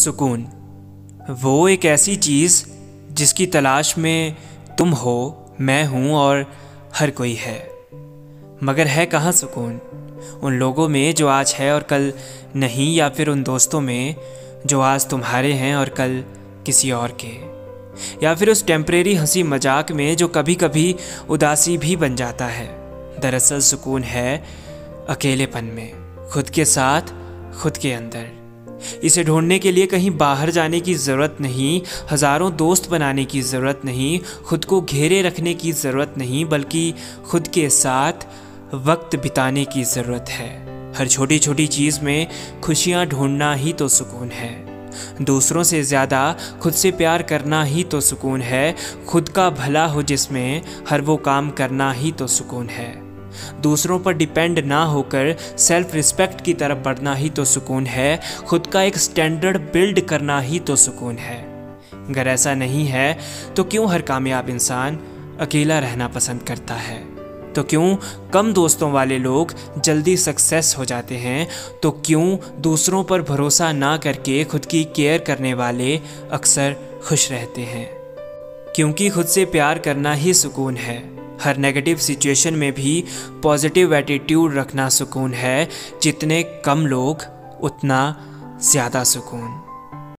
सुकून वो एक ऐसी चीज़ जिसकी तलाश में तुम हो, मैं हूँ और हर कोई है। मगर है कहाँ सुकून? उन लोगों में जो आज है और कल नहीं, या फिर उन दोस्तों में जो आज तुम्हारे हैं और कल किसी और के, या फिर उस टेम्परेरी हंसी मजाक में जो कभी कभी उदासी भी बन जाता है। दरअसल सुकून है अकेलेपन में, खुद के साथ, खुद के अंदर। इसे ढूंढने के लिए कहीं बाहर जाने की ज़रूरत नहीं, हज़ारों दोस्त बनाने की ज़रूरत नहीं, खुद को घेरे रखने की ज़रूरत नहीं, बल्कि खुद के साथ वक्त बिताने की ज़रूरत है। हर छोटी छोटी चीज़ में खुशियाँ ढूंढना ही तो सुकून है। दूसरों से ज़्यादा खुद से प्यार करना ही तो सुकून है। खुद का भला हो जिसमें हर वो काम करना ही तो सुकून है। दूसरों पर डिपेंड ना होकर सेल्फ रिस्पेक्ट की तरफ बढ़ना ही तो सुकून है। खुद का एक स्टैंडर्ड बिल्ड करना ही तो सुकून है। अगर ऐसा नहीं है तो क्यों हर कामयाब इंसान अकेला रहना पसंद करता है? तो क्यों कम दोस्तों वाले लोग जल्दी सक्सेस हो जाते हैं? तो क्यों दूसरों पर भरोसा ना करके खुद की केयर करने वाले अक्सर खुश रहते हैं? क्योंकि खुद से प्यार करना ही सुकून है। हर नेगेटिव सिचुएशन में भी पॉजिटिव एटीट्यूड रखना सुकून है। जितने कम लोग उतना ज़्यादा सुकून।